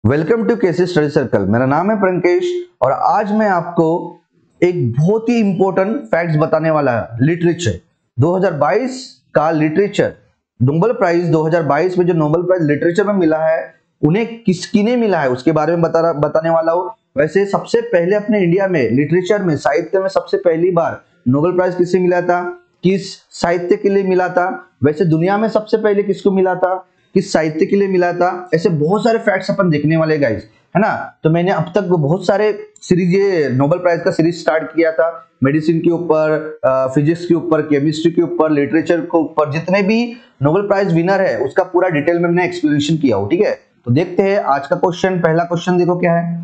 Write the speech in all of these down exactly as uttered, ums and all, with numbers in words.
Welcome to KC study circle. मेरा नाम है प्रंकेश और आज मैं आपको एक बहुत ही इंपॉर्टेंट फैक्ट्स बताने वाला है। लिटरेचर दो हज़ार बाईस का लिटरेचर नोबेल प्राइज दो हज़ार बाईस में जो नोबेल प्राइज लिटरेचर में मिला है उन्हें किस किने मिला है उसके बारे में बता बताने वाला हूँ। वैसे सबसे पहले अपने इंडिया में लिटरेचर में साहित्य में सबसे पहली बार नोबेल प्राइज किसे मिला था, किस साहित्य के लिए मिला था। वैसे दुनिया में सबसे पहले किसको मिला था, किस साहित्य के लिए मिला था। ऐसे बहुत सारे फैक्ट्स अपन देखने वाले गाइस, है ना। तो मैंने अब तक बहुत सारे सीरीज ये नोबेल प्राइज का सीरीज स्टार्ट किया था। मेडिसिन के ऊपर, फिजिक्स के ऊपर, केमिस्ट्री के ऊपर, लिटरेचर के ऊपर, जितने भी नोबेल प्राइज विनर है उसका पूरा डिटेल में मैंने एक्सप्लेनेशन किया हो। ठीक है, तो देखते हैं आज का क्वेश्चन। पहला क्वेश्चन देखो क्या है,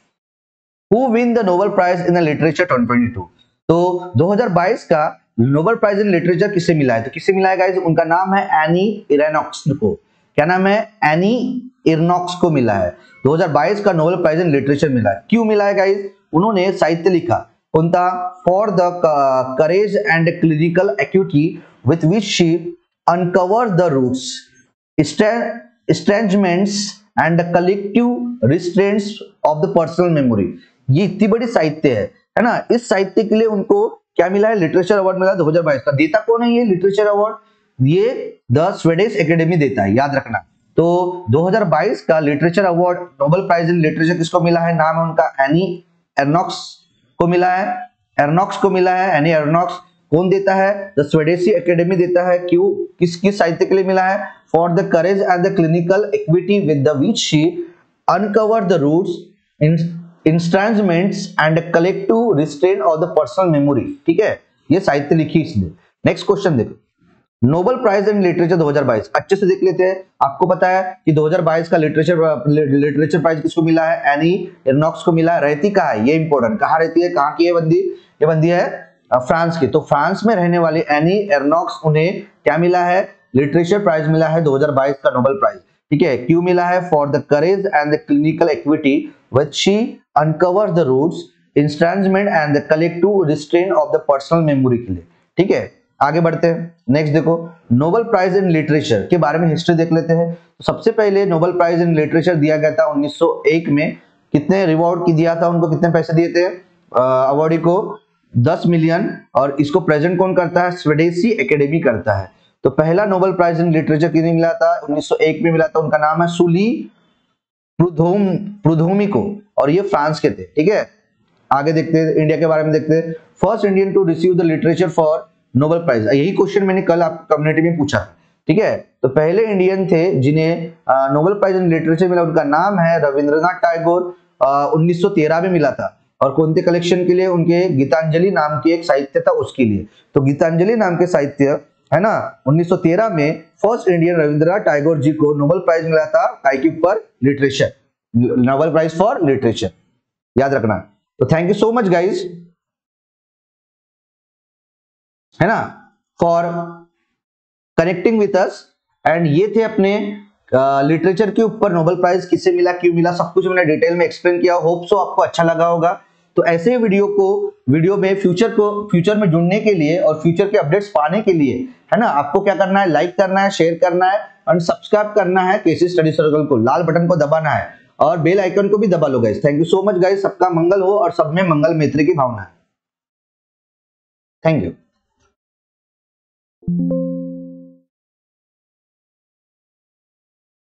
who win the Nobel prize in the literature twenty twenty two. तो दो हज़ार बाईस का नोबेल प्राइज इन लिटरेचर किसे मिला है, तो किसे मिला है गाइस, उनका नाम है एनी इरेनॉक्स को। क्या नाम है, एनी इरेनॉक्स को मिला है। दो हज़ार बाईस का नोबेल प्राइज इन लिटरेचर मिला है। क्यों मिला है गाइस, उन्होंने साहित्य लिखा कौन था, for the courage and clinical acuity with which she uncover the roots estrangements and collective restraints of the personal memory। ये इतनी बड़ी साहित्य है है ना। इस साहित्य के लिए उनको क्या मिला है, लिटरेचर अवार्ड मिला दो हज़ार बाईस का। देता कौन है ये लिटरेचर अवार्ड, ये द स्वीडिश एकेडमी देता है, याद रखना। तो दो हज़ार बाईस का literature award Nobel prize in literature किसको मिला है, नाम है उनका एनी एर्नॉक्स को मिला है। एर्नॉक्स को मिला है, एनी एर्नॉक्स। कौन देता है, द स्वीडिश एकेडमी देता है। क्यों, किस किस साहित्य के लिए मिला है, for the courage and the clinical equity with the which she uncover the roots estrangements and collective restraint of the personal memory. ठीक है, ये साहित्य लिखी इसलिए। नेक्स्ट क्वेश्चन देखो, नोबेल प्राइज इन लिटरेचर दो हज़ार बाईस अच्छे से देख लेते हैं। आपको पता है कि दो हज़ार बाईस का लिटरेचर लिटरेचर प्राइज किसको मिला है, एनी इरेनॉक्स को मिला है। रहती कहाँ है, ये इंपॉर्टेंट, कहाँ रहती है, कहाँ की है बंदी, ये बंदी है फ्रांस की। तो फ्रांस में रहने वाली एनी इरेनॉक्स, उन्हें क्या मिला है, लिटरेचर प्राइज मिला है दो हज़ार बाईस का नोबेल प्राइज। ठीक है, क्यों मिला है, for the courage and the clinical equity which she uncovers the roots estrangement and the collective restraint of the personal memory के लिए। ठीक है, आगे बढ़ते हैं। नेक्स्ट देखो, नोबेल प्राइज इन लिटरेचर के बारे में हिस्ट्री देख लेते हैं। तो सबसे पहले नोबेल प्राइज इन लिटरेचर दिया गया था उन्नीस सौ एक में। कितने रिवॉर्ड की दिया था उनको, कितने पैसे दिए थे अवार्डी को, दस मिलियन। और इसको प्रेजेंट कौन करता है, स्वीडिशी एकेडमी करता है। तो पहला नोबेल प्राइज इन लिटरेचर किन्हें मिला था, उन्नीस सौ एक में मिला था। उनका नाम है सुली प्रुधोम प्रुधोमिको और ये फ्रांस के थे। ठीक है, आगे देखते हैं, इंडिया के बारे में देखते हैं। First Indian to receive the literature for Nobel prize, यही क्वेश्चन मैंने कल आप कम्युनिटी में पूछा। ठीक है, तो पहले इंडियन थे जिन्हें नोबेल प्राइज इन लिटरेचर मिला, उनका नाम है रविंद्रनाथ टैगोर। उन्नीस सौ तेरह में मिला था। और कौन से कलेक्शन के लिए, उनके गीतांजलि नाम की एक साहित्य था उसके लिए। तो गीतांजलि नाम के साहित्य है ना, उन्नीस सौ तेरह में फर्स्ट इंडियन रविंद्रनाथ टैगोर जी को नोबेल प्राइज मिला था, काय के ऊपर, literature, Nobel prize for literature, याद रखना। तो thank you so much guys, है ना, for connecting with us. And ये थे अपने लिटरेचर uh, के ऊपर नोबेल प्राइज किससे मिला, क्यों मिला, सब कुछ मैंने डिटेल में एक्सप्लेन किया। होप सो आपको अच्छा लगा होगा। तो ऐसे वीडियो को वीडियो में फ्यूचर को फ्यूचर में जुड़ने के लिए और फ्यूचर के अपडेट्स पाने के लिए, है ना, आपको क्या करना है, लाइक करना है, शेयर करना है और सब्सक्राइब करना है केसी स्टडी सर्कल को। लाल बटन को दबाना है और बेल आइकन को भी दबा लो guys. Thank you so much guys, सबका मंगल हो और सब में मंगल मैत्री की भावना है। Thank you.